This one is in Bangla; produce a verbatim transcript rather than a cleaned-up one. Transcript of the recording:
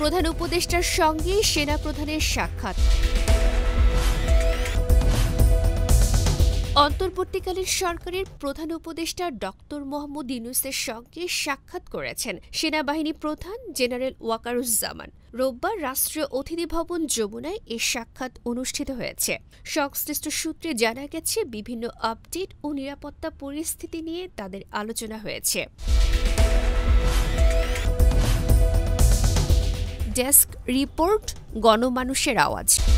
প্রধান উপদেষ্টার সঙ্গে সেনা প্রধানের সাক্ষাৎ। অন্তর্বর্তীকালীন সরকারের প্রধান উপদেষ্টা ডক্টর মোহাম্মদ ইউনূসের সঙ্গে সাক্ষাৎ করেছেন সেনাবাহিনী প্রধান জেনারেল ওয়াকারুজ্জামান। রোববার রাষ্ট্রীয় অতিথি ভবন যমুনায় এ সাক্ষাৎ অনুষ্ঠিত হয়েছে। সংশ্লিষ্ট সূত্রে জানা গেছে, বিভিন্ন আপডেট ও নিরাপত্তা পরিস্থিতি নিয়ে তাদের আলোচনা হয়েছে। ডেস্ক রিপোর্ট, গণমানুষের আওয়াজ।